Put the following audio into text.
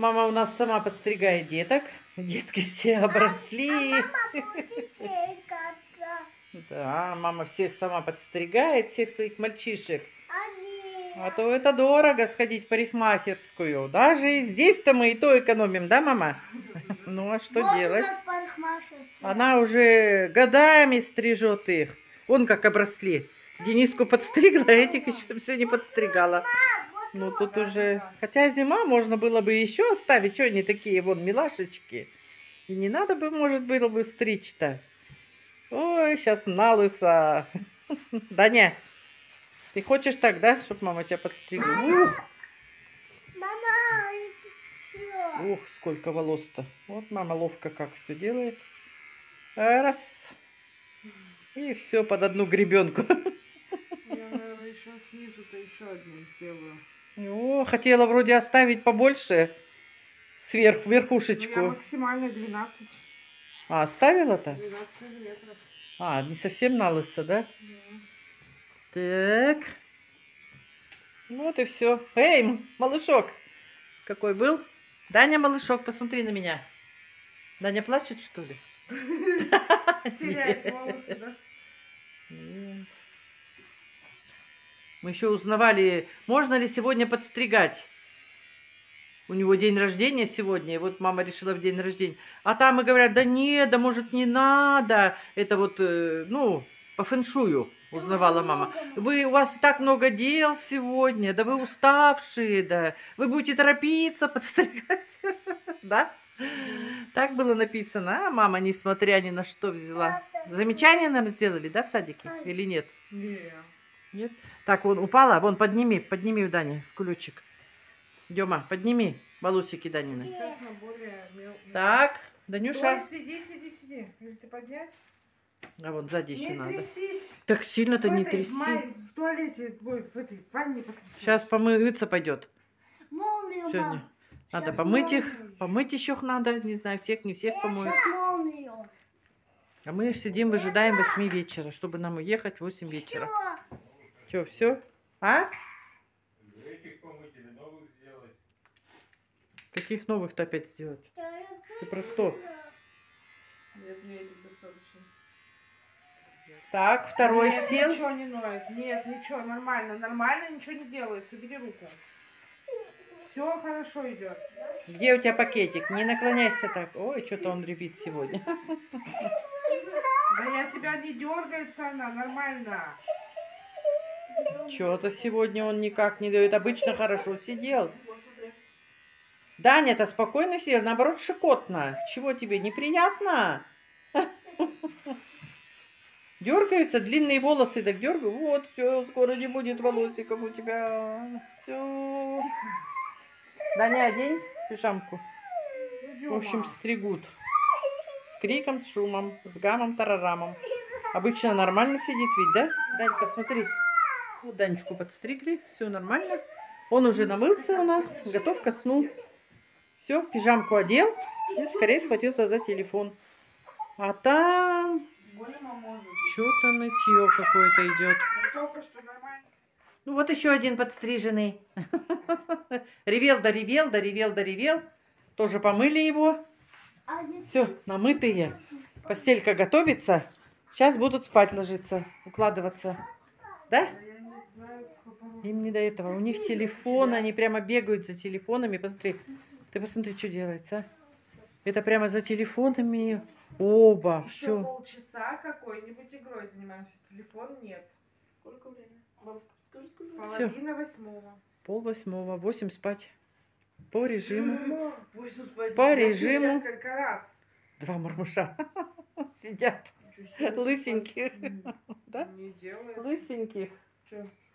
Мама у нас сама подстригает деток. Детки все обросли. Да, мама всех сама подстригает, всех своих мальчишек. А то это дорого сходить в парикмахерскую. Даже и здесь-то мы и то экономим, да, мама? Ну, а что делать? Она уже годами стрижет их. Вон как обросли. Дениску подстригла, а этих еще все не подстригала. Ну, тут уже... Хотя зима, можно было бы еще оставить. Что они такие, вон, милашечки. И не надо бы, может, было бы стричь-то. Ой, сейчас налысо. Даня, ты хочешь так, да, чтобы мама тебя подстригла? Ух, сколько волос-то. Вот мама ловко как все делает. Раз. И все под одну гребенку. Я, наверное, еще снизу-то еще одну сделаю. О, хотела вроде оставить побольше. Сверху, верхушечку. Ну, я максимально 12. А, оставила-то? 12 миллиметров. А, не совсем налысо, да? Да. Так. Вот и все. Эй, малышок. Какой был? Даня, малышок, посмотри на меня. Даня плачет, что ли? Теряет волосы, да? Нет. Мы еще узнавали, можно ли сегодня подстригать. У него день рождения сегодня, и вот мама решила в день рождения. А там и говорят, да нет, да может не надо. Это вот, ну, по фэншую узнавала мама. У вас и так много дел сегодня, да вы уставшие, да. Вы будете торопиться подстригать, да? Так было написано, а мама, несмотря ни на что, взяла. Замечание, наверное, сделали, да, в садике? Или нет? Нет? Так, вон упала, вон подними, подними, Даня, ключик. Дема, подними волосики Данины. Так, Данюша. Стой, сиди. Или ты поднять? А вот сзади еще не надо. Трясись. Так сильно-то не тряси. В туалете, ой, в этой ванне. Сейчас помыться пойдет. Сегодня. Надо помыть их. Помыть еще надо. Не знаю, всех, не всех помоют. А мы сидим, выжидаем 8 вечера, чтобы нам уехать в 8 вечера. Че, все? А? Каких новых-то опять сделать? Ты про что? Нет, мне этих достаточно. Так, второй Нет, сел. Ничего не ноет. Нет, ничего, нормально. Нормально, ничего не делается. Убери руку. Все хорошо идет. Где у тебя пакетик? Не наклоняйся так. Ой, что-то он ревит сегодня. Да я тебя не дергается она, нормально. Что-то сегодня он никак не дает. Обычно хорошо сидел. Даня-то спокойно сидел, наоборот, шикотно. Чего тебе, неприятно? Дергаются длинные волосы, так дергаю. Вот, все, скоро не будет волосиков у тебя. Все. Даня, одень пижамку. В общем, стригут. С криком, с шумом, с гамом, тарарамом. Обычно нормально сидит ведь, да? Дань, посмотри. Вот Данечку подстригли, все нормально. Он уже намылся у нас, готов ко сну. Все, пижамку одел и скорее схватился за телефон. А там что-то нытье какое-то идет. Ну вот еще один подстриженный. Ревел, да ревел, да ревел, да ревел. Тоже помыли его. Все, намытые. Постелька готовится. Сейчас будут спать ложиться, укладываться. Да? Им не до этого. У них телефон, они прямо бегают за телефонами. Посмотри. Ты посмотри, что делается. А? Это прямо за телефонами. Оба. Еще полчаса какой-нибудь игрой занимаемся. Телефон нет. Сколько времени? Бабушка, скажи, сколько? Половина восьмого. 7:30. 8 спать. По режиму. 8 спать. По режиму. Несколько раз. 2 мармуша сидят. Лысеньких. Да? Не делает. Лысеньких. Че?